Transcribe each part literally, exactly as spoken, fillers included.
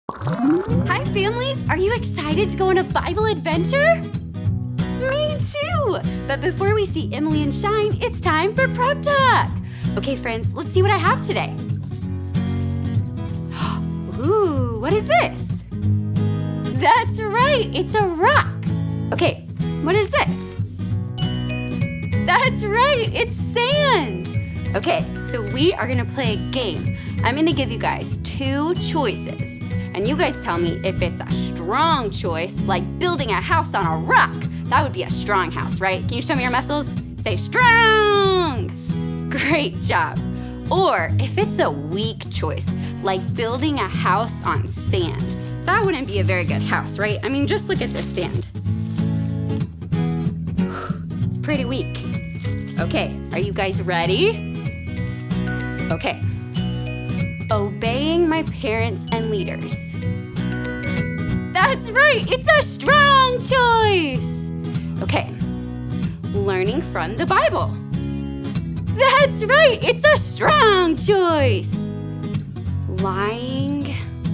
Hi, families! Are you excited to go on a Bible adventure? Me too! But before we see Emily and Shine, it's time for Prep Talk! Okay, friends, let's see what I have today. Ooh, what is this? That's right, it's a rock! Okay, what is this? That's right, it's sand! Okay, so we are gonna play a game. I'm gonna give you guys two choices. And you guys tell me if it's a strong choice, like building a house on a rock. That would be a strong house, right? Can you show me your muscles? Say strong! Great job. Or if it's a weak choice, like building a house on sand. That wouldn't be a very good house, right? I mean, just look at this sand. It's pretty weak. Okay, are you guys ready? Okay. Obeying my parents and leaders. That's right, it's a strong choice. Okay, learning from the Bible. That's right, it's a strong choice. Lying.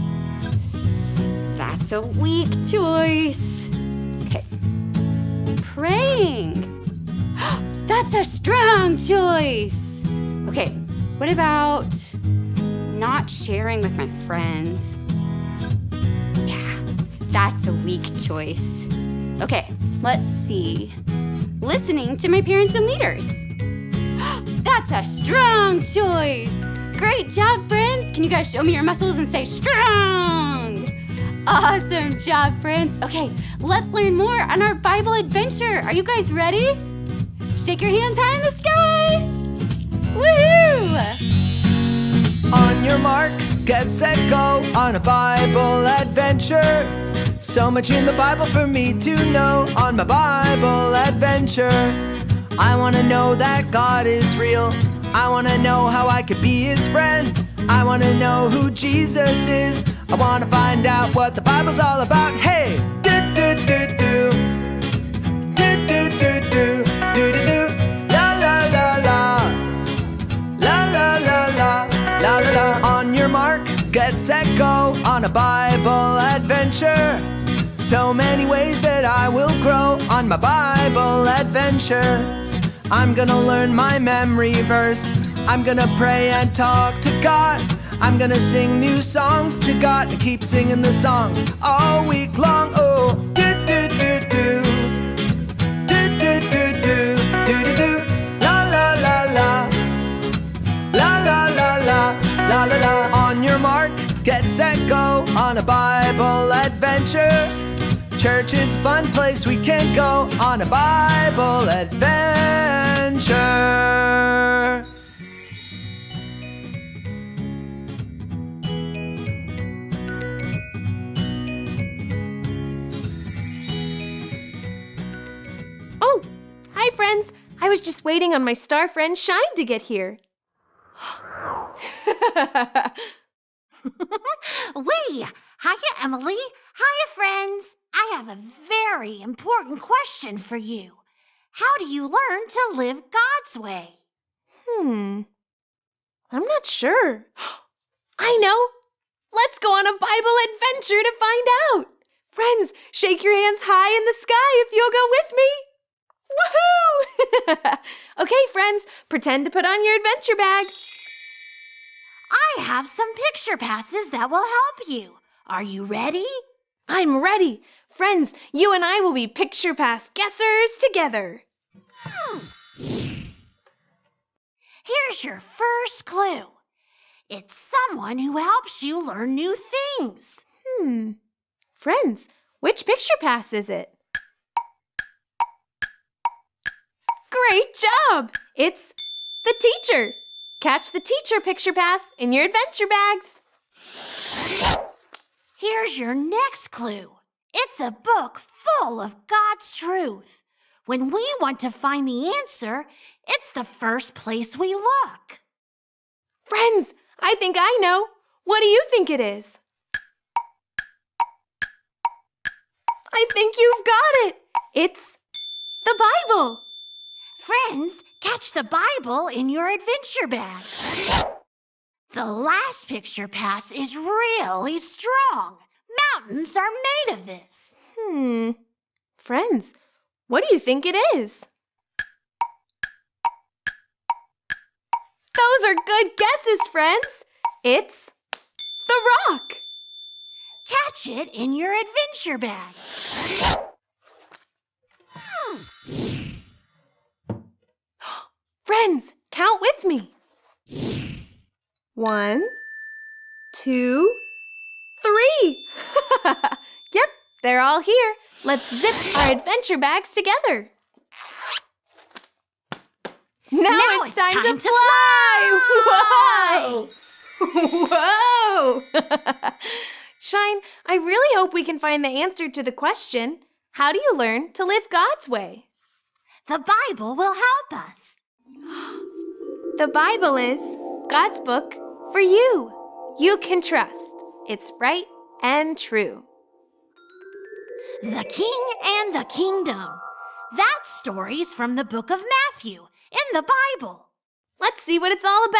That's a weak choice. Okay, praying. That's a strong choice. Okay, what about not sharing with my friends? Yeah, that's a weak choice. Okay, let's see. Listening to my parents and leaders. That's a strong choice. Great job, friends. Can you guys show me your muscles and say strong? Awesome job, friends. Okay, let's learn more on our Bible adventure. Are you guys ready? Shake your hands high in the sky. Woohoo! On your mark, get set, go on a Bible adventure. So much in the Bible for me to know on my Bible adventure. I want to know that God is real. I want to know how I could be his friend. I want to know who Jesus is. I want to find out what the Bible's all about. Hey! Do do do do. Do do do do. Do do do. La la la la. La la la la. La la la. On your mark, get set, go on a Bible adventure. So many ways that I will grow on my Bible adventure. I'm gonna learn my memory verse. I'm gonna pray and talk to God. I'm gonna sing new songs to God and keep singing the songs all week long. Oh, do do do do. Do do do do. Do do do. La la la la. La la la la. La la la. On your mark, get set, go on a Bible adventure. Church is a fun place we can go on a Bible adventure. Oh, hi friends. I was just waiting on my star friend Shine to get here. Wee! Hiya, Emily. Hiya, friends. I have a very important question for you. How do you learn to live God's way? Hmm. I'm not sure. I know. Let's go on a Bible adventure to find out. Friends, shake your hands high in the sky if you'll go with me. Woohoo! Okay, friends, pretend to put on your adventure bags. I have some picture passes that will help you. Are you ready? I'm ready. Friends, you and I will be picture pass guessers together. Hmm. Here's your first clue. It's someone who helps you learn new things. Hmm. Friends, which picture pass is it? Great job! It's the teacher. Catch the teacher picture pass in your adventure bags. Here's your next clue. It's a book full of God's truth. When we want to find the answer, it's the first place we look. Friends, I think I know. What do you think it is? I think you've got it. It's the Bible. Friends, catch the Bible in your adventure bags. The last picture pass is really strong. Mountains are made of this. Hmm. Friends, what do you think it is? Those are good guesses, friends. It's the rock. Catch it in your adventure bags. Friends, count with me. One, two, three. Yep, they're all here. Let's zip our adventure bags together. Now, Now it's, it's time, time to, to fly! Whoa! Whoa! Shine, I really hope we can find the answer to the question, how do you learn to live God's way? The Bible will help us. The Bible is God's book for you. You can trust. It's right and true. The King and the Kingdom. That story's from the book of Matthew in the Bible. Let's see what it's all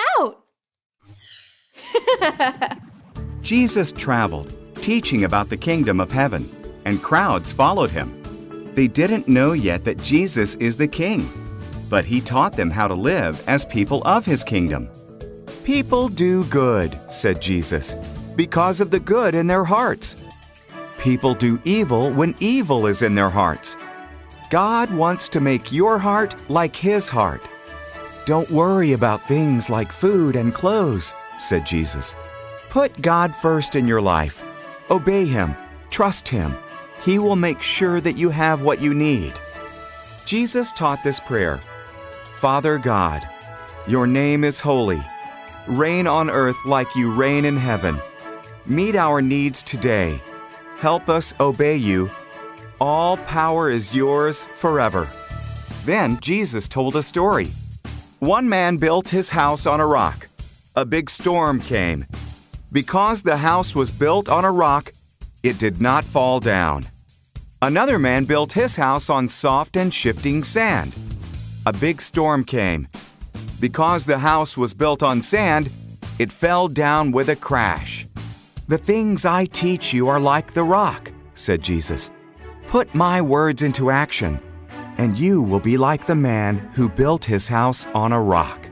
about. Jesus traveled, teaching about the kingdom of heaven, and crowds followed him. They didn't know yet that Jesus is the king, but he taught them how to live as people of his kingdom. People do good, said Jesus, because of the good in their hearts. People do evil when evil is in their hearts. God wants to make your heart like his heart. Don't worry about things like food and clothes, said Jesus. Put God first in your life. Obey him. Trust him. He will make sure that you have what you need. Jesus taught this prayer. Father God, your name is holy. Reign on earth like you reign in heaven. Meet our needs today. Help us obey you. All power is yours forever. Then Jesus told a story. One man built his house on a rock. A big storm came. Because the house was built on a rock, it did not fall down. Another man built his house on soft and shifting sand. A big storm came. Because the house was built on sand, it fell down with a crash. The things I teach you are like the rock, said Jesus. Put my words into action, and you will be like the man who built his house on a rock.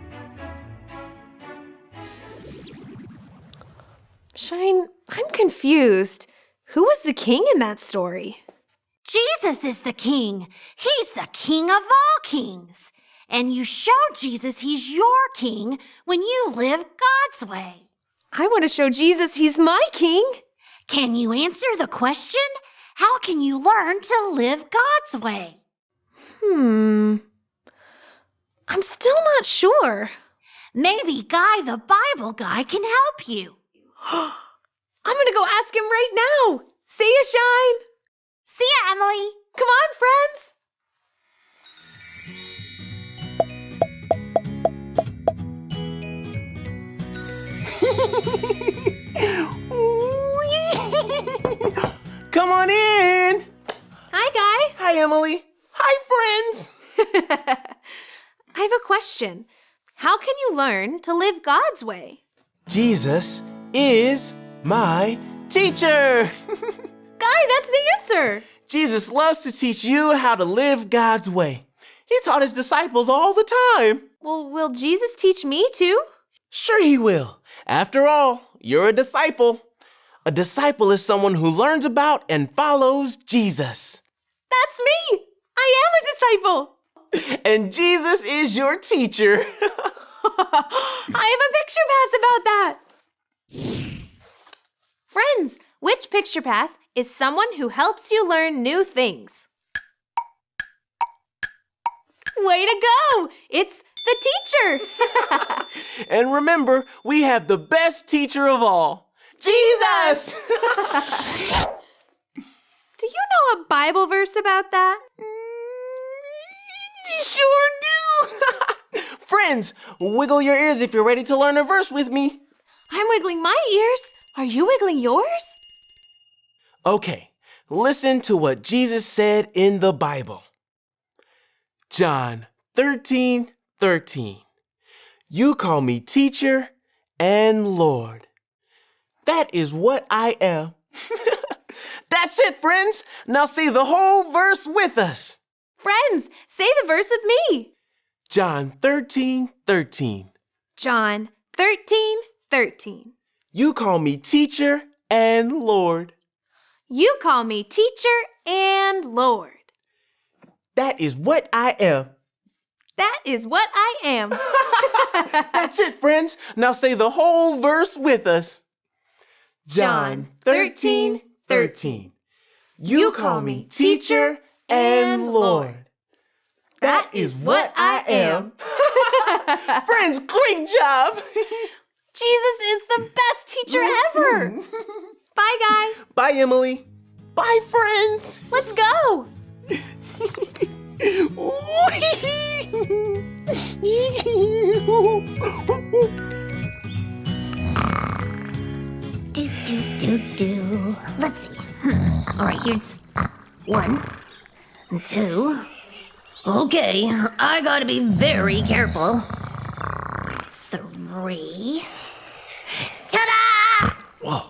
Shine, I'm confused. Who was the king in that story? Jesus is the king. He's the king of all kings. And you show Jesus he's your king when you live God's way. I want to show Jesus he's my king. Can you answer the question? How can you learn to live God's way? Hmm. I'm still not sure. Maybe Guy the Bible guy can help you. I'm going to go ask him right now. See ya, Shine. See ya, Emily. Come on, friends. Come on in. Hi, Guy. Hi, Emily. Hi, friends. I have a question. How can you learn to live God's way? Jesus is my teacher. Guy, that's the answer. Jesus loves to teach you how to live God's way. He taught his disciples all the time. Well, will Jesus teach me too? Sure he will. After all, you're a disciple. A disciple is someone who learns about and follows Jesus. That's me. I am a disciple. And Jesus is your teacher. I have a picture pass about that. Friends, which picture pass is someone who helps you learn new things? Way to go! It's the teacher. And remember, we have the best teacher of all, Jesus! Do you know a Bible verse about that? You sure do! Friends, wiggle your ears if you're ready to learn a verse with me. I'm wiggling my ears. Are you wiggling yours? Okay, listen to what Jesus said in the Bible. John thirteen thirteen. You call me teacher and Lord. That is what I am. That's it, friends. Now say the whole verse with us. Friends, say the verse with me. John thirteen thirteen. John thirteen thirteen. You call me teacher and Lord. You call me teacher and Lord. That is what I am. That is what I am. That's it, friends. Now say the whole verse with us. John thirteen thirteen. You call me teacher and Lord. That is what I am. Friends, great job. Jesus is the best teacher ever. Bye, Guy. Bye, Emily. Bye, friends. Let's go. Do, do, do, do. Let's see. Hmm. All right, here's one, two. Okay, I gotta be very careful. Three. Ta-da! Whoa.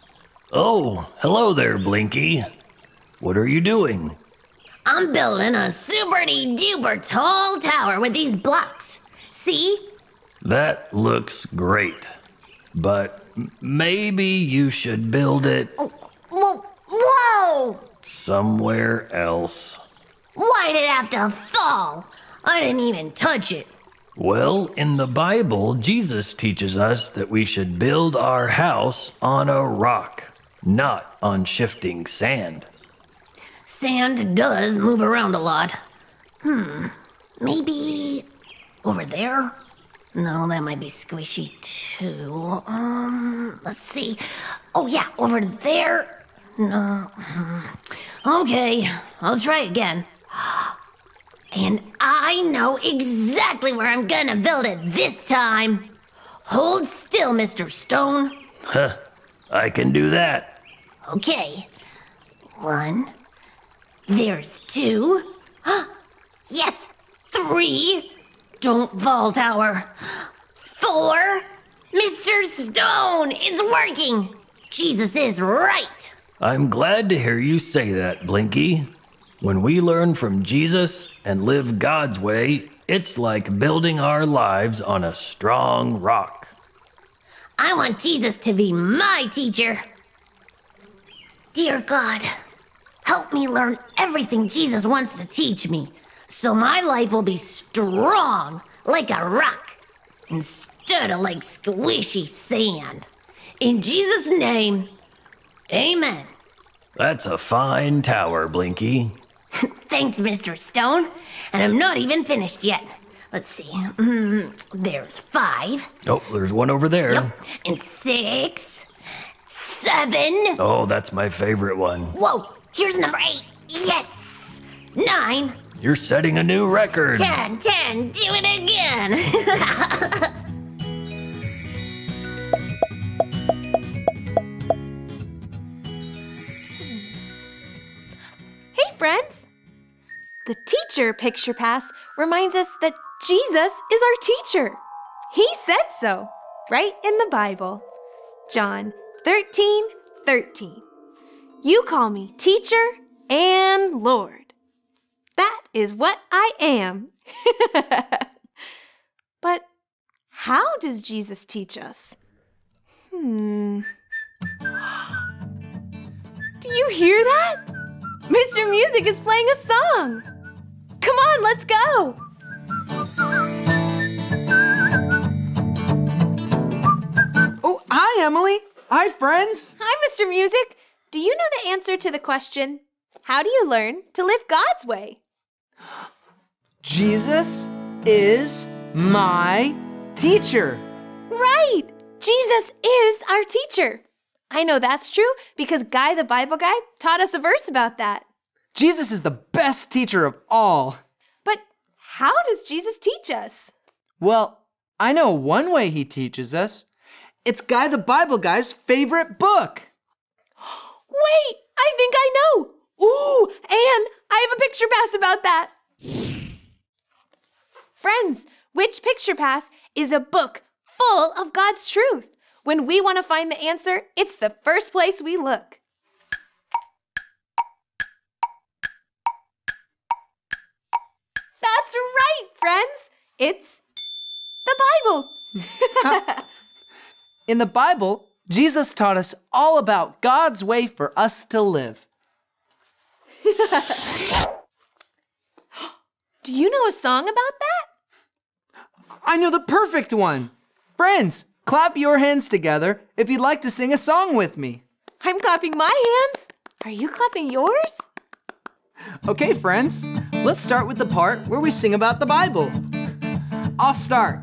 Oh, hello there, Blinky. What are you doing? I'm building a super-duper tall tower with these blocks. See? That looks great. But m- maybe you should build it Oh, whoa! Whoa! somewhere else. Why'd it have to fall? I didn't even touch it. Well, in the Bible, Jesus teaches us that we should build our house on a rock, not on shifting sand. Sand does move around a lot. Hmm, maybe over there? No, that might be squishy too. Um, let's see. Oh yeah, over there? No. Hmm. Okay, I'll try again. And I know exactly where I'm gonna build it this time. Hold still, Mister Stone. Huh, I can do that. Okay. One. There's two. Yes! Three. Don't fall, tower. Four. Mister Stone, it's working. Jesus is right. I'm glad to hear you say that, Blinky. When we learn from Jesus and live God's way, it's like building our lives on a strong rock. I want Jesus to be my teacher. Dear God, help me learn everything Jesus wants to teach me, so my life will be strong like a rock instead of like squishy sand. In Jesus' name, amen. That's a fine tower, Blinky. Thanks, Mister Stone. And I'm not even finished yet. Let's see. Mm, there's five. Oh, there's one over there. Yep. And six. Seven. Oh, that's my favorite one. Whoa, here's number eight. Yes. Nine. You're setting a new record. Ten. Ten. Do it again. Hey, friends. The teacher picture pass reminds us that Jesus is our teacher. He said so, right in the Bible. John thirteen thirteen. You call me teacher and Lord. That is what I am. But how does Jesus teach us? Hmm. Do you hear that? Mister Music is playing a song. Come on, let's go. Oh, hi, Emily. Hi, friends. Hi, Mister Music. Do you know the answer to the question, how do you learn to live God's way? Jesus is my teacher. Right! Jesus is our teacher. I know that's true because Guy the Bible Guy taught us a verse about that. Jesus is the best teacher of all. But how does Jesus teach us? Well, I know one way he teaches us. It's Guy the Bible Guy's favorite book. Wait, I think I know. Ooh, and I have a picture pass about that. Friends, which picture pass is a book full of God's truth. When we want to find the answer, it's the first place we look. That's right, friends. It's the Bible. In the Bible, Jesus taught us all about God's way for us to live. Do you know a song about that? I know the perfect one. Friends, clap your hands together if you'd like to sing a song with me. I'm clapping my hands. Are you clapping yours? Okay, friends, let's start with the part where we sing about the Bible. I'll start.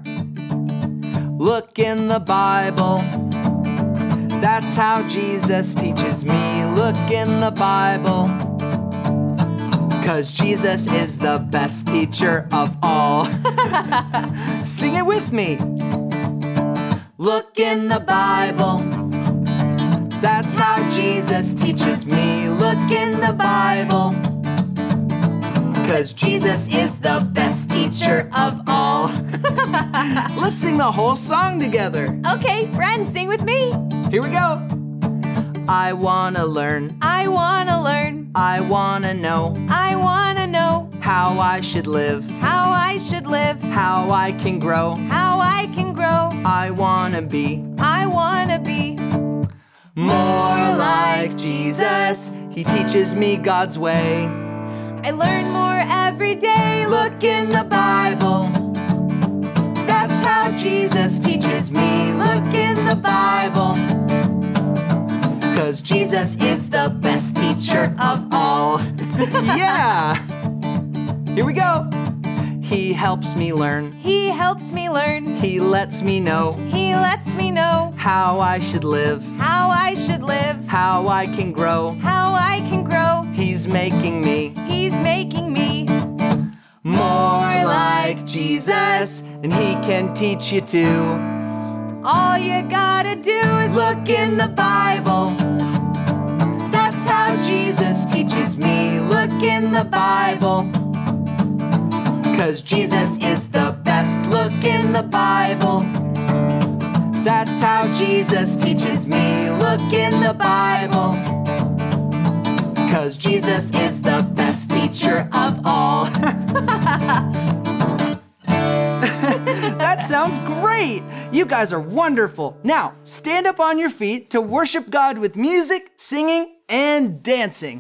Look in the Bible. That's how Jesus teaches me. Look in the Bible. 'Cause Jesus is the best teacher of all. Sing it with me. Look in the Bible. That's how Jesus teaches me. Look in the Bible. 'Cause Jesus is the best teacher of all. Let's sing the whole song together. Okay, friends, sing with me. Here we go. I wanna learn. I wanna learn. I wanna know I wanna know how I should live, how I should live, how I can grow. how I can grow. I wanna be I wanna be more like Jesus. He teaches me God's way. I learn more every day. Look in the Bible. That's how Jesus teaches me. Look in the Bible. 'Cause Jesus is the best teacher of all. Yeah! Here we go. He helps me learn. He helps me learn. He lets me know He lets me know how I should live, how I should live, how I can grow. how I can grow. He's making me He's making me more like Jesus, and he can teach you too. All you gotta do is Look in the Bible. That's how Jesus teaches me. Look in the Bible. 'Cause Jesus is the best. Look in the Bible. That's how Jesus teaches me. Look in the Bible. 'Cause Jesus is the best teacher of all. That sounds great! You guys are wonderful. Now, stand up on your feet to worship God with music, singing, and dancing.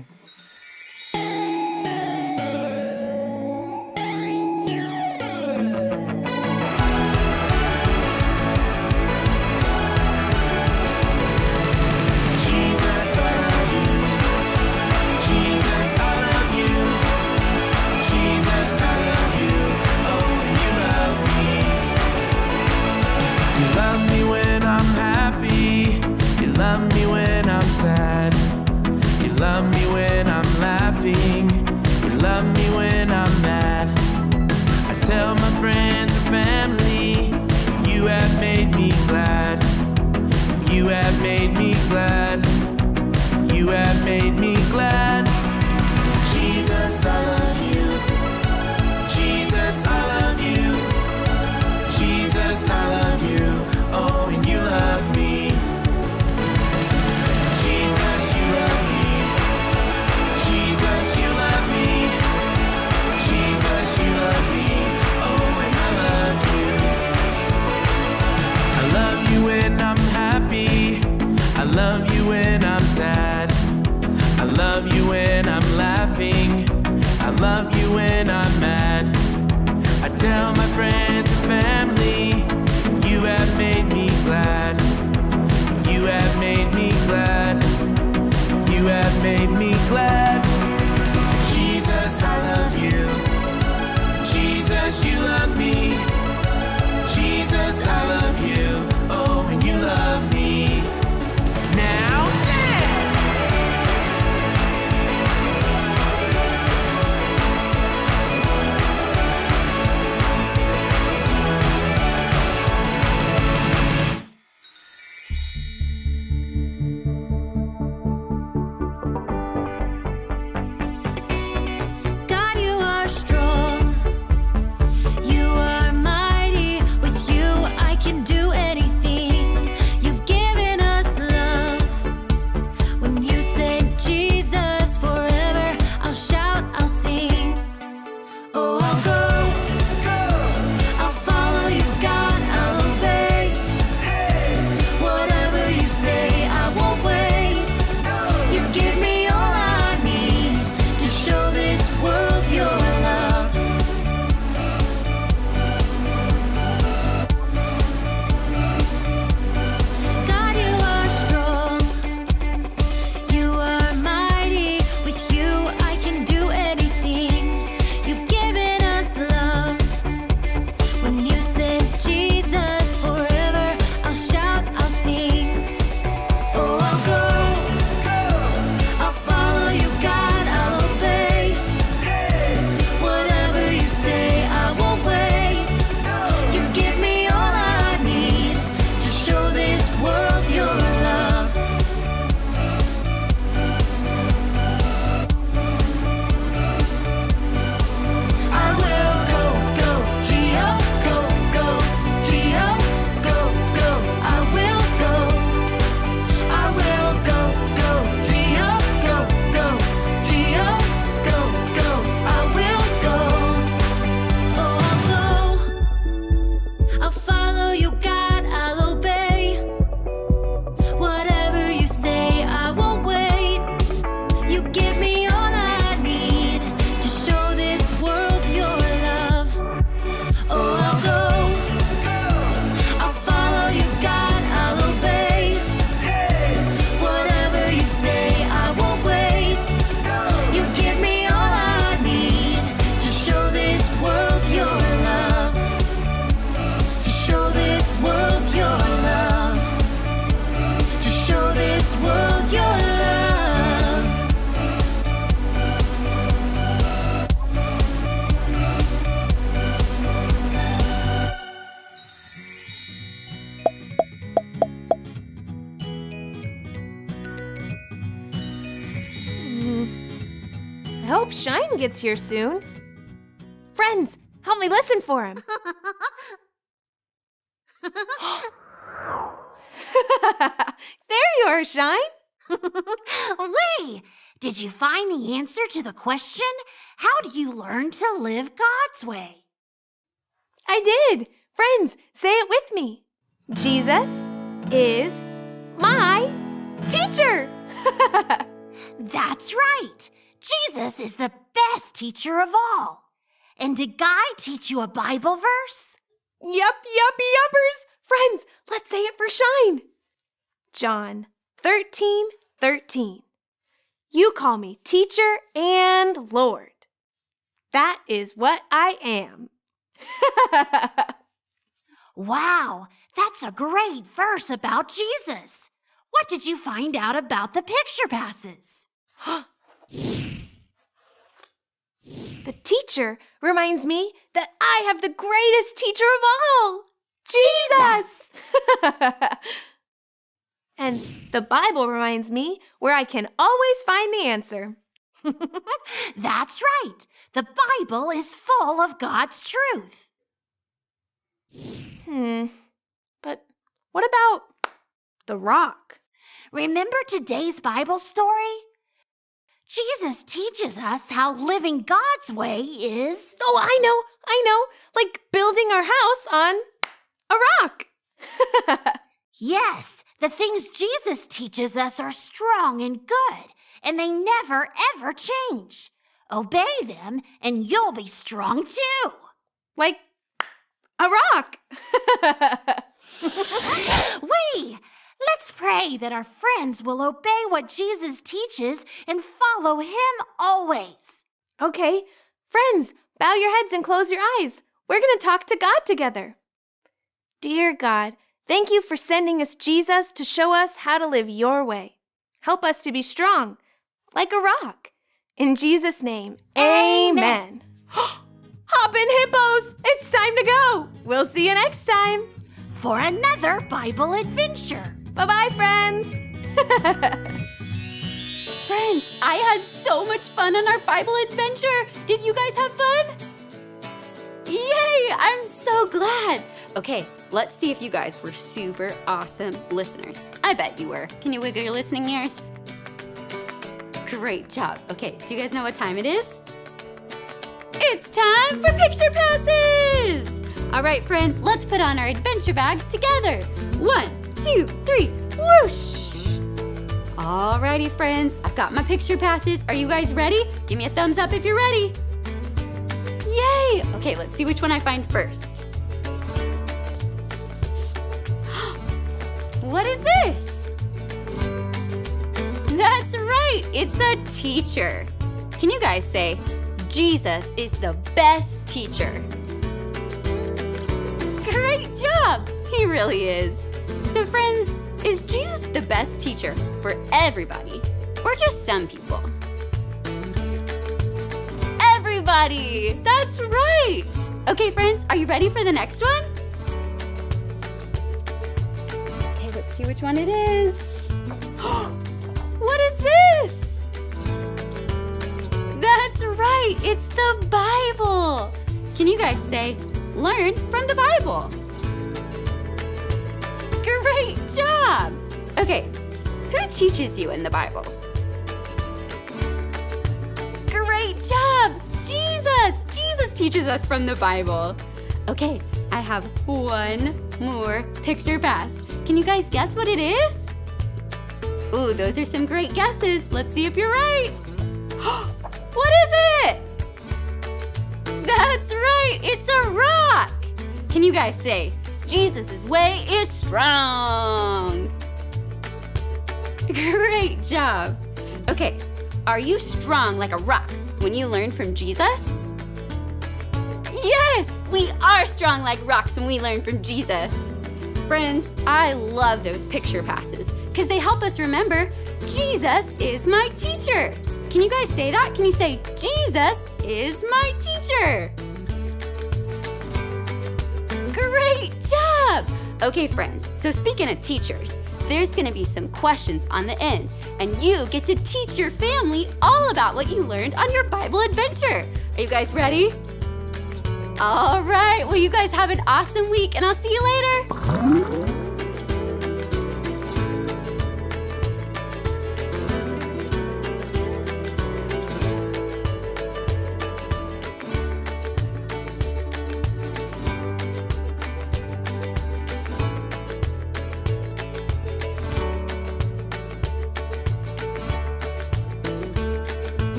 hope Shine gets here soon. Friends, help me listen for him. There you are, Shine. Wait, did you find the answer to the question? How do you learn to live God's way? I did. Friends, say it with me. Jesus is my teacher. That's right. Jesus is the best teacher of all. And did Guy teach you a Bible verse? Yup, yup, yuppers. Friends, let's say it for Shine. John thirteen thirteen. You call me teacher and Lord. That is what I am. Wow, that's a great verse about Jesus. What did you find out about the picture passes? The teacher reminds me that I have the greatest teacher of all, Jesus! And the Bible reminds me where I can always find the answer. That's right. The Bible is full of God's truth. Hmm, but what about the rock? Remember today's Bible story? Jesus teaches us how living God's way is... Oh, I know, I know, like building our house on a rock. Yes, the things Jesus teaches us are strong and good, and they never, ever change. Obey them, and you'll be strong too. Like a rock. Wait, let's pray that our friends will obey what Jesus teaches and follow him always. Okay, friends, bow your heads and close your eyes. We're going to talk to God together. Dear God, thank you for sending us Jesus to show us how to live your way. Help us to be strong, like a rock. In Jesus' name, amen. Hop in, hippos! It's time to go. We'll see you next time. For another Bible adventure. Bye-bye, friends. Friends, I had so much fun on our Bible adventure. Did you guys have fun? Yay! I'm so glad. Okay, let's see if you guys were super awesome listeners. I bet you were. Can you wiggle your listening ears? Great job. Okay, do you guys know what time it is? It's time for picture passes! All right, friends, let's put on our adventure bags together. One, two, three, whoosh! Alrighty, friends, I've got my picture passes. Are you guys ready? Give me a thumbs up if you're ready. Yay! Okay, let's see which one I find first. What is this? That's right, it's a teacher. Can you guys say, Jesus is the best teacher? Great job! He really is. So friends, is Jesus the best teacher for everybody or just some people? Everybody! That's right! Okay, friends, are you ready for the next one? Okay, let's see which one it is. What is this? That's right, it's the Bible. Can you guys say, learn from the Bible? Great job! Okay, who teaches you in the Bible? Great job! Jesus! Jesus teaches us from the Bible. Okay, I have one more picture pass. Can you guys guess what it is? Ooh, those are some great guesses. Let's see if you're right. What is it? That's right, it's a rock. Can you guys say, Jesus' way is strong? Great job. Okay, are you strong like a rock when you learn from Jesus? Yes, we are strong like rocks when we learn from Jesus. Friends, I love those picture passes because they help us remember Jesus is my teacher. Can you guys say that? Can you say, Jesus is my teacher? Great job! Okay, friends, so speaking of teachers, there's gonna be some questions on the end, and you get to teach your family all about what you learned on your Bible adventure. Are you guys ready? All right, well, you guys have an awesome week, and I'll see you later.